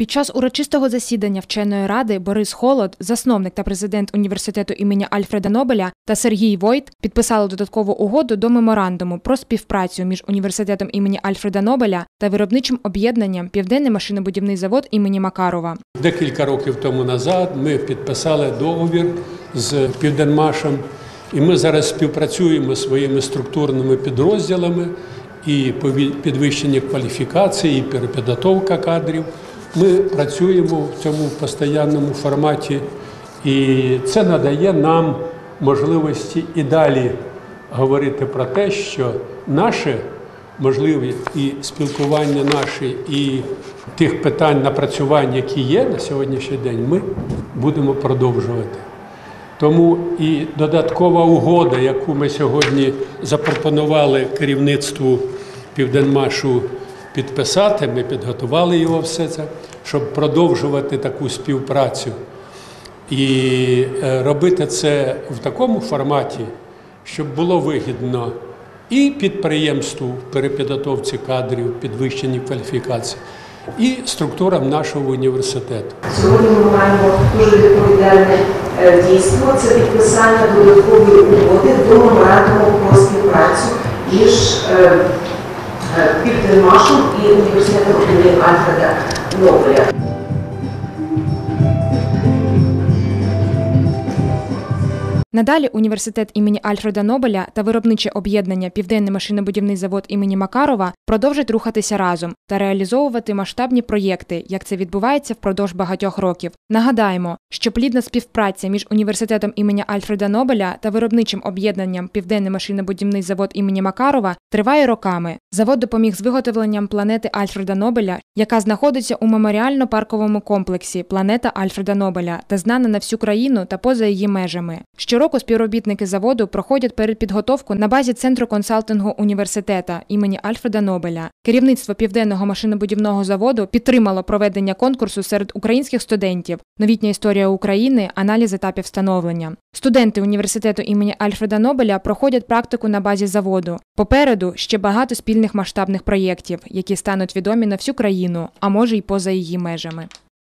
Під час урочистого засідання вченої ради Борис Холод, засновник та президент університету імені Альфреда Нобеля, та Сергій Войт підписали додаткову угоду до меморандуму про співпрацю між університетом імені Альфреда Нобеля та виробничим об'єднанням «Південний машинобудівний завод імені Макарова». Декілька років тому назад ми підписали договір з «Південмашем», і ми зараз співпрацюємо зі своїми структурними підрозділами і по підвищенні кваліфікації, і перепідготовка кадрів. Ми працюємо в цьому постійному форматі, і це надає нам можливості і далі говорити про те, що наші можливі і спілкування наші, і тих питань напрацювань, які є на сьогоднішній день, ми будемо продовжувати. Тому і додаткова угода, яку ми сьогодні запропонували керівництву «Південмашу» підписати, ми підготували його все це, щоб продовжувати таку співпрацю і робити це в такому форматі, щоб було вигідно і підприємству в перепідготовці кадрів, підвищенні кваліфікації, і структурам нашого університету. Сьогодні ми маємо дуже відповідальне дійство – це підписання додаткової угоди до меморандуму про співпрацю між «Південмашем» і університетом імені Альфреда Нобеля. Надалі університет імені Альфреда Нобеля та виробниче об'єднання «Південний машинобудівний завод імені Макарова» продовжать рухатися разом та реалізовувати масштабні проєкти, як це відбувається впродовж багатьох років. Нагадаємо, що плідна співпраця між університетом імені Альфреда Нобеля та виробничим об'єднанням «Південний машинобудівний завод імені Макарова» триває роками. Завод допоміг з виготовленням планети Альфреда Нобеля, яка знаходиться у меморіально-парковому комплексі «Планета Альфреда Нобеля» та знана на всю країну та поза її межами. Щороку співробітники заводу проходять передпідготовку на базі Центру консалтингу університету імені Альфреда Нобеля. Керівництво Південного машинобудівного заводу підтримало проведення конкурсу серед українських студентів «Новітня історія України. Аналіз етапів становлення». Студенти університету імені Альфреда Нобеля проходять практику на базі заводу. Попереду ще багато спільних масштабних проєктів, які стануть відомі на всю країну, а може й поза її межами.